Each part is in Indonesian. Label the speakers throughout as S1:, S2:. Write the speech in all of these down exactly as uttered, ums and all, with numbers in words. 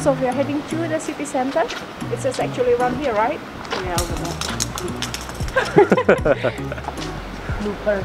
S1: so we are heading to the city center. It's just actually around here, right?
S2: Yeah, over there. Bloopers.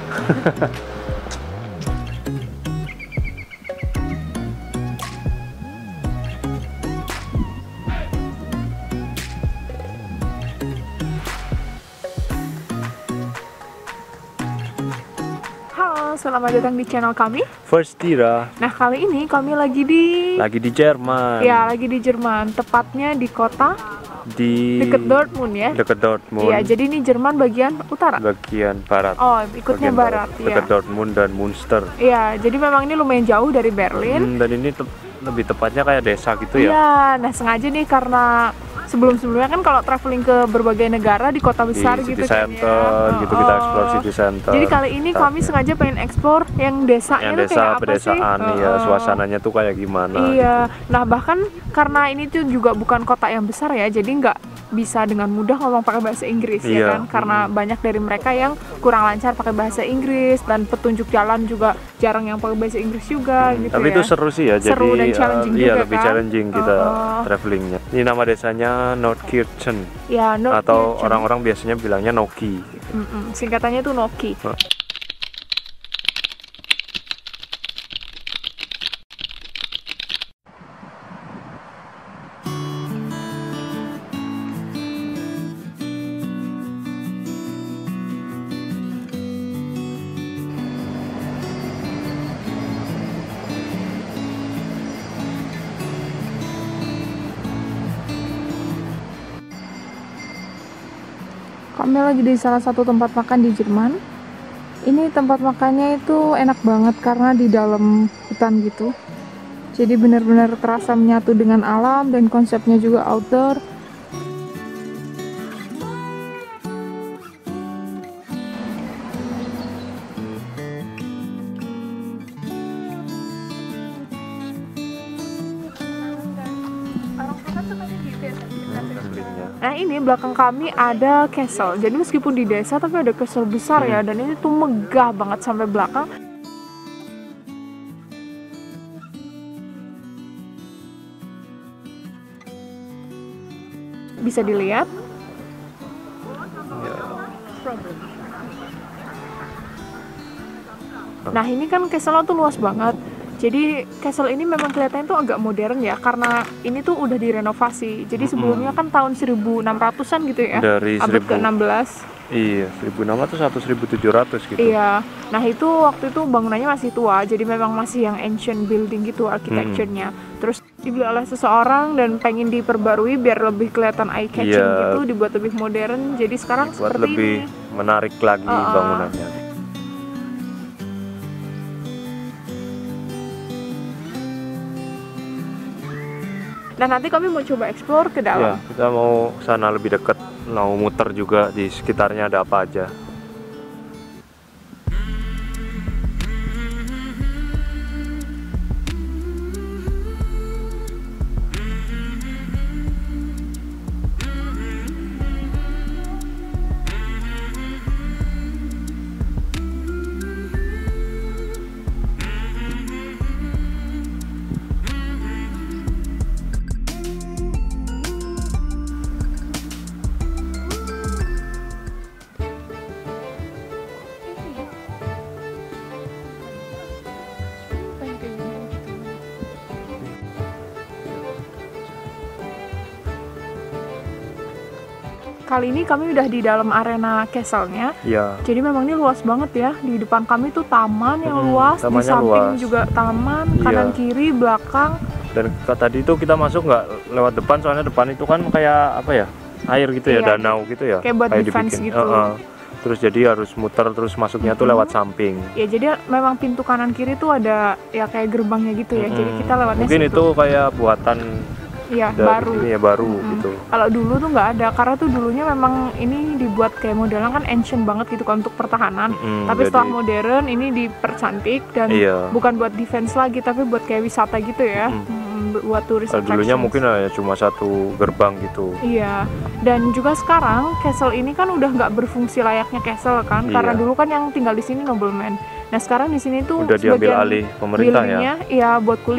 S1: Halo, selamat datang di channel kami.
S3: First Tira.
S1: Nah, kali ini kami lagi di
S3: Lagi di Jerman.
S1: Ya, lagi di Jerman, tepatnya di kota
S3: Di
S1: dekat Dortmund ya.
S3: Dekat Dortmund.
S1: Iya, jadi ini Jerman bagian utara.
S3: Bagian barat.
S1: Oh, ikutnya
S3: Bagian
S1: barat,
S3: Dekat
S1: ya.
S3: Dortmund dan Munster.
S1: Iya, jadi memang ini lumayan jauh dari Berlin.
S3: Hmm, dan ini te lebih tepatnya kayak desa gitu ya.
S1: Iya, nah sengaja nih karena sebelum-sebelumnya kan kalau traveling ke berbagai negara di kota besar
S3: Di
S1: gitu
S3: City
S1: kan
S3: Center,
S1: ya.
S3: gitu kita
S1: Oh.
S3: explore City Center.
S1: Jadi kali ini kami sengaja pengen explore yang desanya
S3: Yang
S1: tuh
S3: desa
S1: kayak apa sih?
S3: pedesaan ya,
S1: Oh.
S3: suasananya tuh kayak gimana.
S1: Iya, nah bahkan karena ini tuh juga bukan kota yang besar ya, jadi nggak bisa dengan mudah ngomong pakai bahasa Inggris ya
S3: Iya.
S1: kan, karena banyak dari mereka yang kurang lancar pakai bahasa Inggris dan petunjuk jalan juga jarang yang pakai bahasa Inggris juga gitu.
S3: Tapi
S1: ya.
S3: itu seru sih ya,
S1: Seru
S3: jadi
S1: dan challenging
S3: uh, iya
S1: juga
S3: lebih
S1: kan?
S3: challenging kita
S1: Oh.
S3: travelingnya. Ini nama desanya Nordkirchen
S1: Ya, Nordkirchen.
S3: atau orang-orang biasanya bilangnya Noki.
S1: Mm-mm, singkatannya tuh Noki.
S3: Oh.
S1: Kami lagi di salah satu tempat makan di Jerman. Ini tempat makannya itu enak banget karena di dalam hutan gitu. Jadi benar-benar terasa menyatu dengan alam dan konsepnya juga outdoor. Nah, ini belakang kami ada castle. Jadi meskipun di desa tapi ada castle besar ya, dan ini tuh megah banget sampai belakang. Bisa dilihat. Nah, ini kan castle tuh luas banget. Jadi castle ini memang kelihatannya tuh agak modern ya, karena ini tuh udah direnovasi. Jadi sebelumnya kan tahun seribu enam ratusan gitu ya,
S3: Dari
S1: abad
S3: seribu
S1: ke enam belas.
S3: Iya, seribu enam ratus atau seribu tujuh ratus gitu.
S1: Iya, nah itu waktu itu bangunannya masih tua, jadi memang masih yang ancient building gitu architecture-nya. Terus dibeli oleh seseorang dan pengen diperbarui biar lebih kelihatan eye catching
S3: Iya.
S1: gitu, dibuat lebih modern. Jadi sekarang
S3: Buat
S1: seperti
S3: lebih
S1: ini.
S3: menarik lagi
S1: Uh-uh.
S3: bangunannya.
S1: Nah, nanti kami mau coba explore ke
S3: Ya,
S1: dalam.
S3: kita mau sana lebih dekat, mau muter juga di sekitarnya ada apa aja.
S1: Kali ini kami udah di dalam arena castle-nya.
S3: Ya,
S1: Jadi memang ini luas banget ya. Di depan kami tuh taman yang
S3: Hmm,
S1: luas, di
S3: tamannya
S1: samping
S3: luas.
S1: juga taman,
S3: Iya.
S1: kanan kiri, belakang.
S3: dan ke- tadi itu kita masuk nggak lewat depan, soalnya depan itu kan kayak apa ya, air gitu ya,
S1: Iya,
S3: danau gitu ya,
S1: kayak buat defense
S3: dibikin.
S1: gitu.
S3: Uh-uh. Terus jadi harus muter, terus masuknya tuh lewat samping.
S1: Ya jadi memang pintu kanan kiri tuh ada ya kayak gerbangnya gitu ya. Jadi
S3: Mm-mm.
S1: kita lewatnya
S3: Mungkin
S1: situ.
S3: itu kayak buatan
S1: Iya,
S3: dari
S1: baru.
S3: ini ya, baru
S1: Mm-mm.
S3: gitu.
S1: Kalau dulu tuh nggak ada, karena tuh dulunya memang ini dibuat kayak modelnya kan ancient banget gitu kan untuk pertahanan.
S3: Mm-mm,
S1: Tapi setelah
S3: jadi-
S1: modern ini dipercantik dan
S3: Iya.
S1: bukan buat defense lagi, tapi buat kayak wisata gitu ya.
S3: Mm.
S1: Mm, buat turis
S3: Kalau dulunya
S1: attractions.
S3: mungkin ya cuma satu gerbang gitu.
S1: Iya, dan juga sekarang castle ini kan udah nggak berfungsi layaknya castle kan,
S3: Iya.
S1: karena dulu kan yang tinggal di sini nobleman. Nah sekarang di sini tuh
S3: Udah diambil
S1: sebagian
S3: alih pemerintah ya.
S1: buildingnya, iya buat kuliah.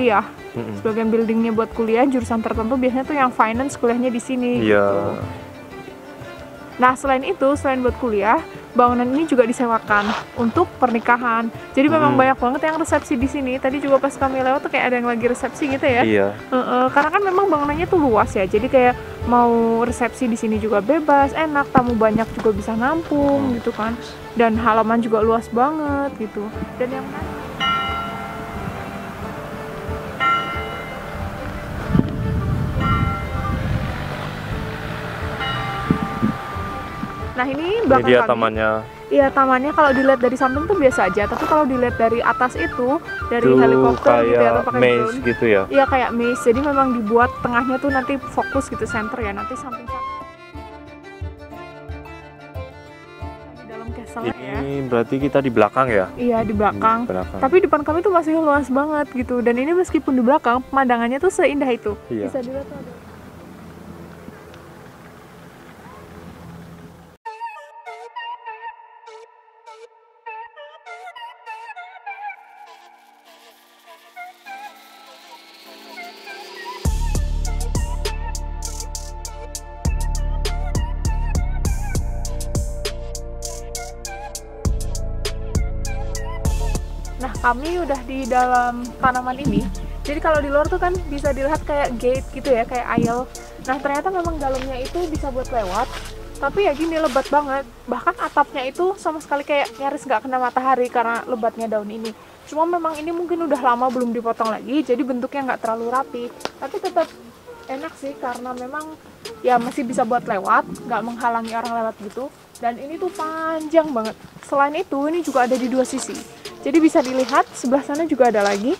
S3: Mm-mm.
S1: Sebagian buildingnya buat kuliah jurusan tertentu, biasanya tuh yang finance kuliahnya di sini.
S3: Iya.
S1: Gitu. Nah selain itu, selain buat kuliah, bangunan ini juga disewakan untuk pernikahan. Jadi memang
S3: Hmm.
S1: banyak banget yang resepsi di sini. Tadi juga pas kami lewat tuh kayak ada yang lagi resepsi gitu ya.
S3: Iya.
S1: Uh-uh, karena kan memang bangunannya tuh luas ya. Jadi kayak mau resepsi di sini juga bebas, enak, tamu banyak juga bisa nampung gitu kan. Dan halaman juga luas banget gitu. Dan yang menarik, nah ini
S3: Ini
S1: belakang
S3: dia
S1: kami.
S3: tamannya.
S1: Iya, tamannya kalau dilihat dari samping tuh biasa aja, tapi kalau dilihat dari atas itu, dari
S3: Itu
S1: helikopter gitu ya, atau
S3: kayak
S1: pakai
S3: maze
S1: drone.
S3: gitu ya.
S1: Iya, kayak maze. Jadi memang dibuat tengahnya tuh nanti fokus gitu, center ya, nanti samping di dalam castle ya.
S3: Ini berarti kita di belakang ya?
S1: Iya, di belakang.
S3: Belakang.
S1: Tapi depan kami tuh masih luas banget gitu. Dan ini meskipun di belakang, pemandangannya tuh seindah itu.
S3: Iya.
S1: Bisa dilihat tuh ada. Nah, kami udah di dalam tanaman ini. Jadi kalau di luar tuh kan bisa dilihat kayak gate gitu ya, kayak aisle. Nah, ternyata memang dalamnya itu bisa buat lewat. Tapi ya gini, lebat banget. Bahkan atapnya itu sama sekali kayak nyaris nggak kena matahari karena lebatnya daun ini. Cuma memang ini mungkin udah lama belum dipotong lagi, jadi bentuknya nggak terlalu rapi. Tapi tetap enak sih karena memang ya masih bisa buat lewat, nggak menghalangi orang lewat gitu. Dan ini tuh panjang banget. Selain itu, ini juga ada di dua sisi. Jadi bisa dilihat sebelah sana juga ada lagi.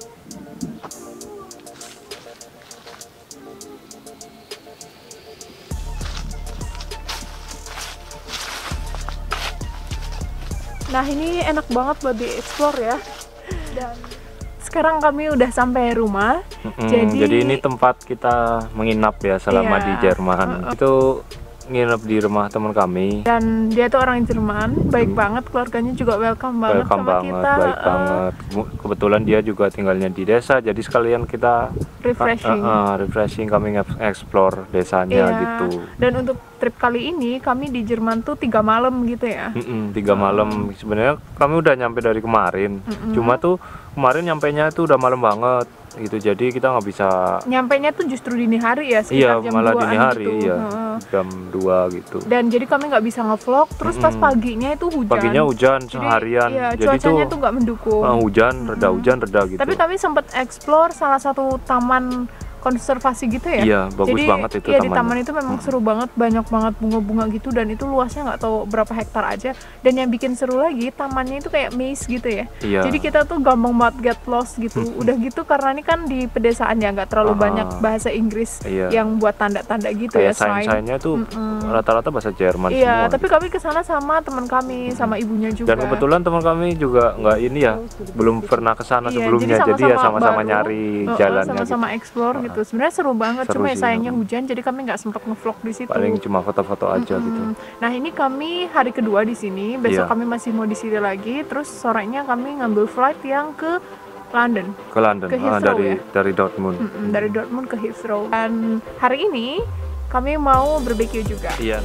S1: Nah, ini enak banget buat di-explore ya. Dan sekarang kami udah sampai rumah.
S3: Mm-mm,
S1: Jadi-
S3: jadi ini tempat kita menginap ya selama
S1: Iya.
S3: di Jerman. Itu nginep di rumah teman kami.
S1: Dan dia tuh orang Jerman, baik banget, keluarganya juga welcome banget
S3: Welcome
S1: sama
S3: banget,
S1: kita.
S3: baik
S1: eh,
S3: banget. Mu- Kebetulan dia juga tinggalnya di desa, jadi sekalian kita
S1: Refreshing.
S3: uh, uh, refreshing, kami nge-explore desanya
S1: Iya.
S3: gitu.
S1: Dan untuk trip kali ini kami di Jerman tuh tiga malam gitu ya.
S3: Mm-mm, tiga malam. Sebenarnya kami udah nyampe dari kemarin. Cuma tuh kemarin nyampainya tuh udah malam banget gitu. Jadi kita nggak bisa.
S1: Nyampainya tuh justru dini hari ya,
S3: Iya,
S1: sekitar jam
S3: malah
S1: duaan
S3: dini hari
S1: gitu.
S3: iya.
S1: Heeh.
S3: Jam dua gitu.
S1: Dan jadi kami nggak bisa ngevlog, terus pas
S3: Mm-mm.
S1: paginya itu hujan.
S3: Paginya hujan
S1: Jadi,
S3: seharian.
S1: Iya,
S3: Jadi
S1: cuacanya
S3: tuh
S1: tuh nggak mendukung.
S3: uh, hujan, reda hujan, reda gitu.
S1: Tapi kami sempat explore salah satu taman konservasi gitu ya.
S3: Iya, bagus
S1: Jadi,
S3: banget itu
S1: iya, di
S3: tamannya.
S1: taman itu memang seru banget, banyak banget bunga-bunga gitu, dan itu luasnya nggak tahu berapa hektar aja. Dan yang bikin seru lagi, tamannya itu kayak maze gitu ya.
S3: Iya.
S1: Jadi kita tuh gampang banget get lost gitu. Udah gitu karena ini kan di pedesaan ya, nggak terlalu
S3: Ah.
S1: banyak bahasa Inggris
S3: Iya.
S1: yang buat tanda-tanda gitu
S3: Kayak
S1: ya. Selain
S3: sains-sainnya tuh rata-rata bahasa Jerman
S1: iya,
S3: semua.
S1: tapi kami kesana sama teman kami, sama ibunya juga.
S3: Dan kebetulan teman kami juga nggak ini ya, belum pernah ke sana
S1: Iya,
S3: sebelumnya, jadi, ya sama-sama
S1: baru,
S3: nyari
S1: uh-uh,
S3: jalannya
S1: sama-sama
S3: gitu.
S1: explore gitu. Sebenarnya seru banget,
S3: Seru
S1: cuma ya
S3: sih,
S1: sayangnya
S3: mm.
S1: hujan, jadi kami nggak sempat ngevlog di situ.
S3: Paling cuma foto-foto aja gitu.
S1: Mm. Nah, ini kami hari kedua di sini. Besok
S3: Iya.
S1: kami masih mau di sini lagi. Terus sorenya kami ngambil flight yang ke London.
S3: Ke London,
S1: Ke
S3: ah,
S1: Heathrow
S3: dari
S1: ya?
S3: dari Dortmund.
S1: Mm-mm, dari Dortmund ke Heathrow. Dan hari ini kami mau barbecue juga.
S3: Iya.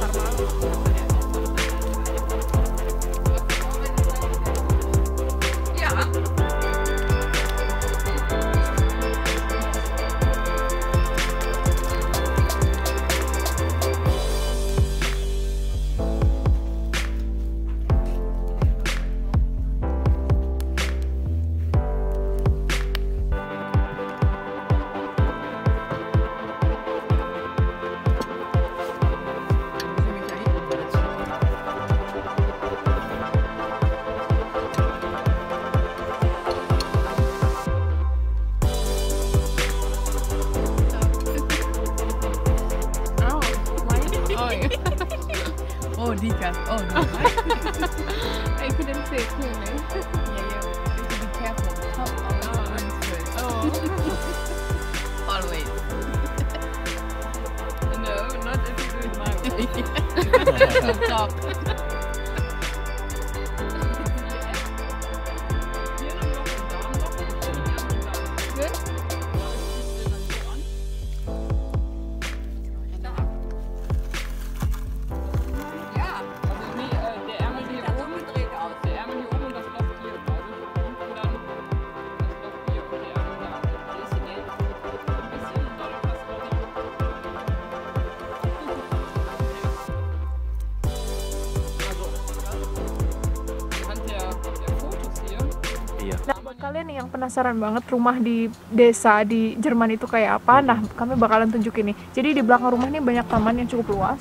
S2: Oh, oh, decaf. Oh, no.
S4: I couldn't say it clearly.
S2: Yeah, yeah. You have to be careful. Top of the orange first.
S4: Oh.
S2: Always.
S4: No, not if you do it my way.
S2: Top.
S4: Good?
S1: nih yang penasaran banget rumah di desa di Jerman itu kayak apa, nah kami bakalan tunjukin nih. Jadi di belakang rumah ini banyak taman yang cukup luas.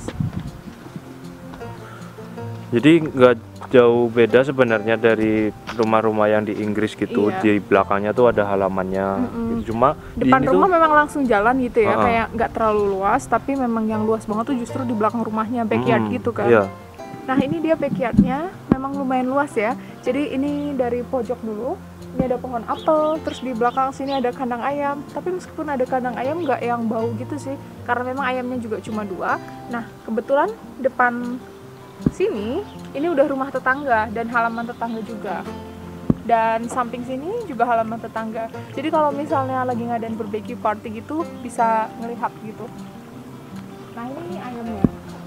S3: Jadi nggak jauh beda sebenarnya dari rumah-rumah yang di Inggris gitu.
S1: Iya.
S3: Di belakangnya tuh ada halamannya.
S1: Mm-mm.
S3: Gitu. Cuma di
S1: Depan
S3: ini
S1: rumah
S3: tuh,
S1: memang langsung jalan gitu ya,
S3: Uh-uh.
S1: kayak nggak terlalu luas, tapi memang yang luas banget tuh justru di belakang rumahnya, backyard
S3: mm,
S1: gitu kan.
S3: Iya.
S1: Nah ini dia backyardnya, memang lumayan luas ya. Jadi ini dari pojok dulu, ini ada pohon apel, terus di belakang sini ada kandang ayam. Tapi meskipun ada kandang ayam nggak yang bau gitu sih, karena memang ayamnya juga cuma dua. Nah kebetulan depan sini ini udah rumah tetangga dan halaman tetangga juga. Dan samping sini juga halaman tetangga. Jadi kalau misalnya lagi ngadain barbecue party gitu bisa ngelihat gitu. Nah ini ayamnya.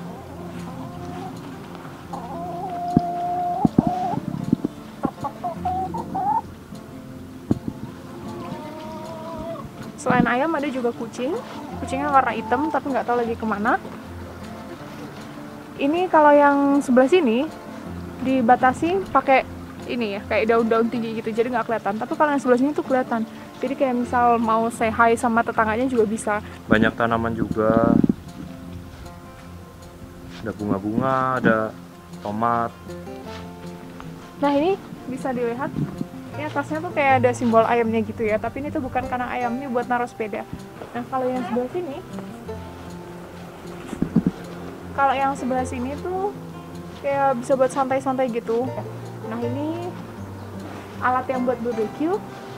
S1: Selain ayam ada juga kucing. Kucingnya warna hitam tapi nggak tahu lagi kemana. Ini kalau yang sebelah sini dibatasi pakai ini ya, kayak daun-daun tinggi gitu, jadi nggak kelihatan. Tapi kalau yang sebelah sini tuh kelihatan. Jadi kayak misal mau say hi sama tetangganya juga bisa.
S3: Banyak tanaman juga. Ada bunga-bunga, ada tomat.
S1: Nah ini bisa dilihat, ini atasnya tuh kayak ada simbol ayamnya gitu ya. Tapi ini tuh bukan karena ayam, ini buat naruh sepeda. Nah kalau yang sebelah sini, kalau yang sebelah sini tuh kayak bisa buat santai-santai gitu. Nah ini alat yang buat barbecue.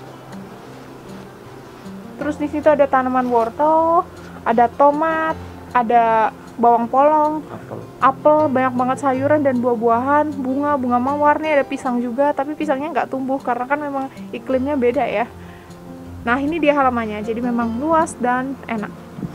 S1: Terus di situ ada tanaman wortel, ada tomat, ada bawang polong,
S3: Apel.
S1: apel, banyak banget sayuran dan buah-buahan, bunga, bunga mawar, nih ada pisang juga, tapi pisangnya nggak tumbuh karena kan memang iklimnya beda ya. Nah ini dia halamannya, jadi memang luas dan enak.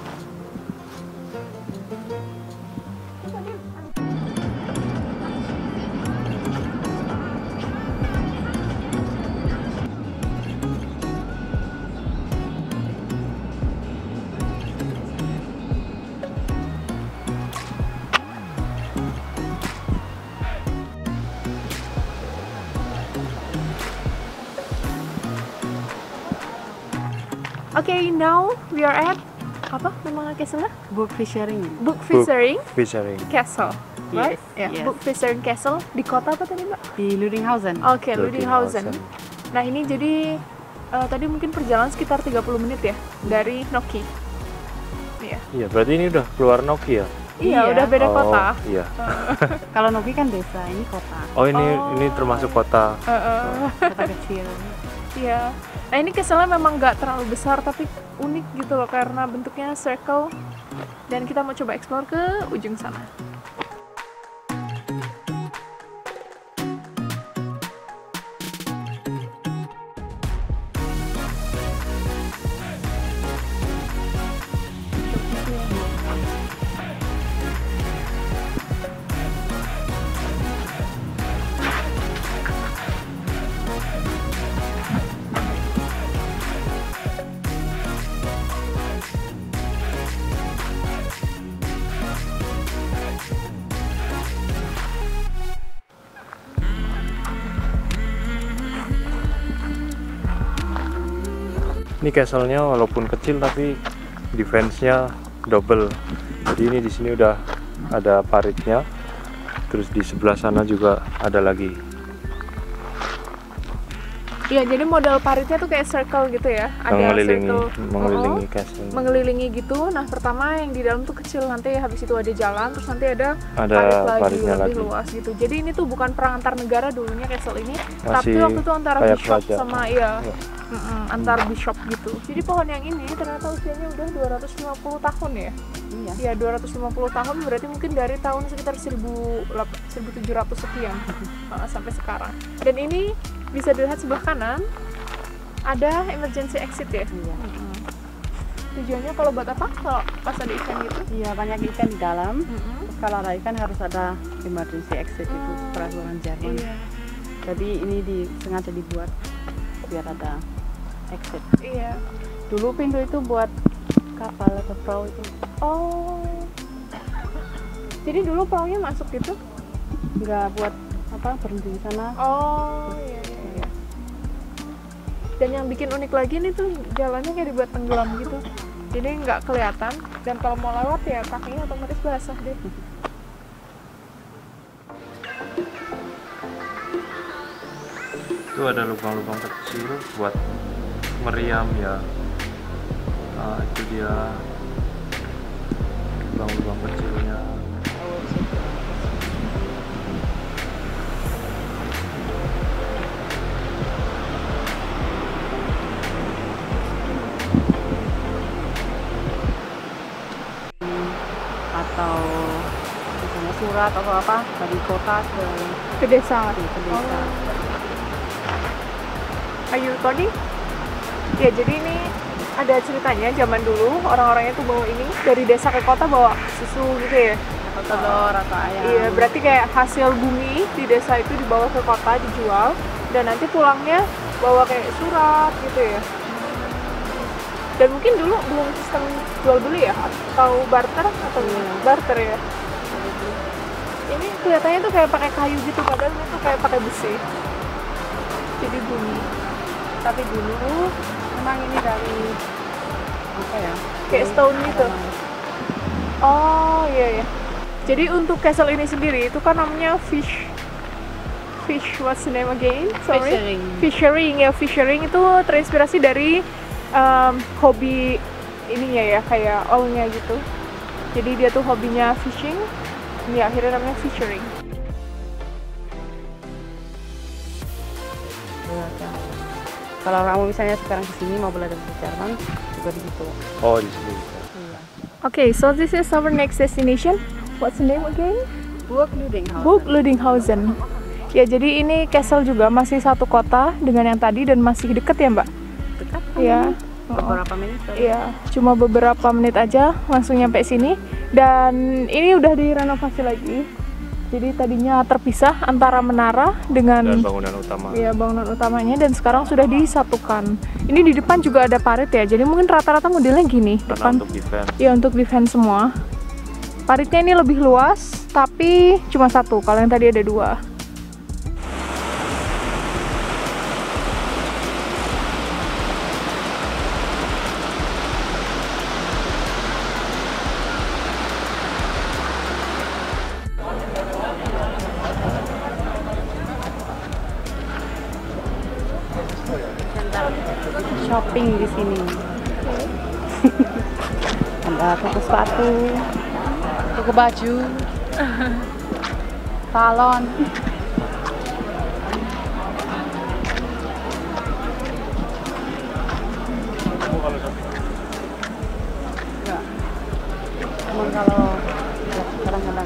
S1: Okay, now we are at apa namanya castle-nya?
S2: Book fishing.
S1: Book Fishering
S3: Fishering.
S1: Castle, right?
S2: Yes,
S1: Ya,
S2: yes.
S1: Book Fishering Castle di kota apa tadi Mbak?
S2: Di Ludinghausen.
S1: Oke, Ludinghausen. Nah ini jadi eh, tadi mungkin perjalanan sekitar tiga puluh menit ya dari Noki. Iya.
S3: Iya, berarti ini udah keluar Noki ya?
S1: Iya,
S2: Iya.
S1: udah beda
S3: Oh,
S1: kota.
S3: Iya.
S2: Kalau Noki kan desa, ini kota.
S3: Oh, ini
S1: Oh.
S3: ini termasuk kota.
S1: Eh, eh,
S2: Kota kecil.
S1: Iya. Nah ini castle-nya memang nggak terlalu besar tapi unik gitu loh karena bentuknya circle. Dan kita mau coba explore ke ujung sana.
S3: Ini castle-nya walaupun kecil tapi defense-nya double. Jadi ini di sini udah ada paritnya. Terus di sebelah sana juga ada lagi.
S1: Iya, jadi model paritnya tuh kayak circle gitu ya. Ada
S3: Mengelilingi
S1: circle
S3: mengelilingi
S1: oh,
S3: castle.
S1: mengelilingi gitu. Nah, pertama yang di dalam tuh kecil, nanti habis itu ada jalan, terus nanti ada,
S3: Ada
S1: parit lagi
S3: paritnya
S1: lebih
S3: lagi.
S1: luas gitu. Jadi ini tuh bukan perang antar negara dulunya castle ini, tapi
S3: Masih
S1: waktu itu antara
S3: kayak
S1: bishop
S3: kerajaan.
S1: sama iya,
S3: Iya.
S1: mm-mm, antar bishop gitu. Jadi pohon yang ini ternyata usianya udah dua ratus lima puluh tahun ya.
S2: Iya.
S1: Iya, dua ratus lima puluh tahun berarti mungkin dari tahun sekitar seribu tujuh ratus sekian uh, sampai sekarang. Dan ini bisa dilihat sebelah kanan ada emergency exit ya.
S2: Iya.
S1: Mm-mm. Tujuannya kalau buat apa? Kalau pas ada event gitu?
S2: Iya, banyak ikan di dalam.
S1: Mm-mm.
S2: Terus kalau ada ikan harus ada emergency exit itu
S1: Hmm.
S2: peraturan Jerman.
S1: Iya.
S2: Jadi ini di, sengaja dibuat biar ada exit.
S1: Iya.
S2: Dulu pintu itu buat kapal atau perahu itu
S1: Oh. Jadi dulu perahunya masuk gitu?
S2: nggak buat apa berhenti di sana.
S1: Oh, iya, iya, iya. Dan yang bikin unik lagi nih tuh jalannya kayak dibuat tenggelam gitu. Jadi nggak kelihatan dan kalau mau lewat ya kakinya otomatis basah deh.
S3: Itu ada lubang-lubang kecil buat meriam ya. Nah, itu dia lubang-lubang kecilnya.
S2: Atau misalnya surat atau apa dari kota ke
S1: Ke desa.
S2: ke desa.
S1: Are you recording? Ya, jadi ini ada ceritanya zaman dulu orang-orangnya tuh bawa ini dari desa ke kota bawa susu gitu ya.
S2: Atau telur atau ayam.
S1: Iya, berarti kayak hasil bumi di desa itu dibawa ke kota dijual dan nanti pulangnya bawa kayak surat gitu ya. Dan mungkin dulu belum sistem jual beli ya atau barter atau
S2: Iya.
S1: barter ya. Ini kelihatannya tuh kayak pakai kayu gitu padahal itu kayak pakai besi. Jadi bumi. Tapi dulu
S2: Memang ini dari apa ya?
S1: kayak stone gitu. Oh iya ya. Jadi untuk castle ini sendiri itu kan namanya fish fish what's the name again? Sorry.
S2: Fishing.
S1: Fishering ya, fishering itu terinspirasi dari um, hobi ininya ya, kayak owlnya gitu. Jadi dia tuh hobinya fishing, ya akhirnya namanya fishering.
S2: Kalau kamu misalnya sekarang kesini mau belajar bahasa Jerman juga di situ.
S3: Oh, di sini.
S2: Iya.
S1: Okay, so this is our next destination. What's the name again?
S2: Burg Lüdinghausen.
S1: Burg Lüdinghausen. Ya, jadi ini castle juga masih satu kota dengan yang tadi dan masih deket ya, Mbak?
S2: Dekat.
S1: Iya.
S2: Beberapa menit. saja.
S1: Iya, cuma beberapa menit aja langsung nyampe sini. Dan ini udah direnovasi lagi. Jadi tadinya terpisah antara menara dengan
S3: Dan bangunan utama.
S1: ya, bangunan utamanya dan sekarang sudah disatukan. Ini di depan juga ada parit ya. Jadi mungkin rata-rata modelnya gini.
S3: Karena
S1: Depan
S3: untuk defense.
S1: ya untuk defense semua. Paritnya ini lebih luas, tapi cuma satu. Kalau yang tadi ada dua.
S2: Shopping di sini. Ada toko sepatu, toko baju, salon. Enggak. Cuman kalau ya, kadang-kadang.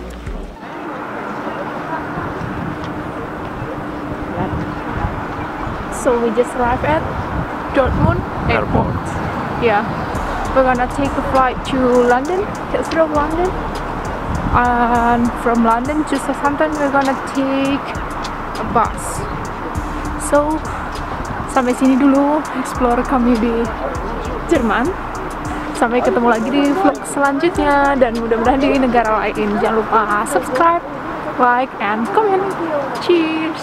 S2: Lihat.
S1: So we just arrived at Dortmund Airport.
S3: Airport.
S1: Yeah, we're gonna take a flight to London, Heathrow of London, and from London to Southampton we're gonna take a bus. So sampai sini dulu explore kami di Jerman. Sampai ketemu lagi di vlog selanjutnya dan mudah-mudahan di negara lain. Jangan lupa subscribe, like, and comment. Cheers!